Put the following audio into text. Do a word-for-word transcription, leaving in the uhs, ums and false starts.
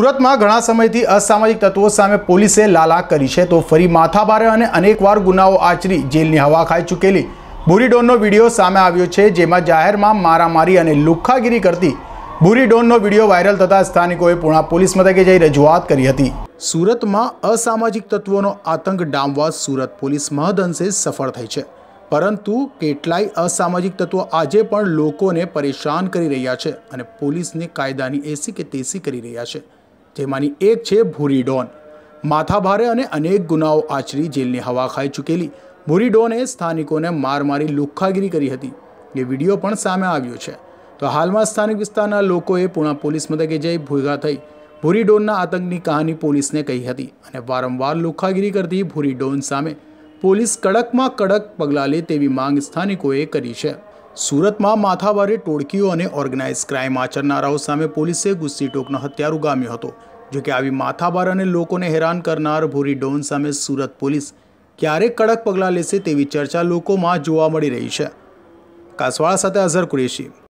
સુરતમાં ઘણા સમયથી અસામાજિક તત્વો સામે પોલીસે લાલા કરી છે તો ફરી માથાભારે અને અનેકવાર ગુનાઓ આચરી જેલની હવા ખાઈ ચૂકેલી ભૂરી ડોનનો વિડીયો સામે આવ્યો છે, જેમાં જાહેરમાં મારામારી અને લુખ્ખાગીરી કરતી ભૂરી ડોનનો વિડીયો વાયરલ થતા સ્થાનિકોએ પૂણા પોલીસ મથકે જઈ રજૂઆત કરી હતી। સુરતમાં અસામાજિક તત્વોનો આતંક ડામવા સુરત પોલીસ મહદઅંશે સફળ થઈ છે, પરંતુ કેટલાય અસામાજિક તત્વો આજે પણ લોકોને પરેશાન કરી રહ્યા છે અને પોલીસને કાયદાની એસી કે તેસી કરી રહ્યા છે। જેમાંની એક છે ભૂરી ડોન। માથાભારે અને અનેક ગુનાઓ આચરી જેલની હવા ખાઈ ચૂકેલી ભૂરી ડોને સ્થાનિકોને માર મારી લુખ્ખાગીરી કરી હતી। એ વિડીયો પણ સામે આવ્યો છે। તો હાલમાં સ્થાનિક વિસ્તારના લોકોએ પૂણા પોલીસ મથકે જઈ ભેગા થઈ ભૂરી ડોનના આતંકની કહાની પોલીસને કહી હતી અને વારંવાર લુખ્ખાગીરી કરતી ભૂરી ડોન સામે પોલીસ કડકમાં કડક પગલાં લે તેવી માંગ સ્થાનિકોએ કરી છે। સુરતમાં માથાભારે ટોળકીઓ અને ઓર્ગેનાઇઝ ક્રાઇમ આચરનારાઓ સામે પોલીસે ગુસ્સી ટોકનો હથિયાર ઉગામ્યો હતો। જો કે આવી માથાભાર અને લોકોને હેરાન કરનાર ભૂરી ડોન સામે સુરત પોલીસ ક્યારે કડક પગલાં લેશે તેવી ચર્ચા લોકોમાં જોવા મળી રહી છે। કાસવાળા સાથે અઝહર કુરેશી।